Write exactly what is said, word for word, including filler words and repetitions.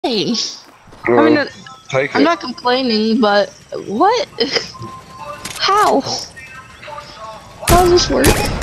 Hey, Bro, I mean, take I'm it. not complaining, but what? How? How does this work?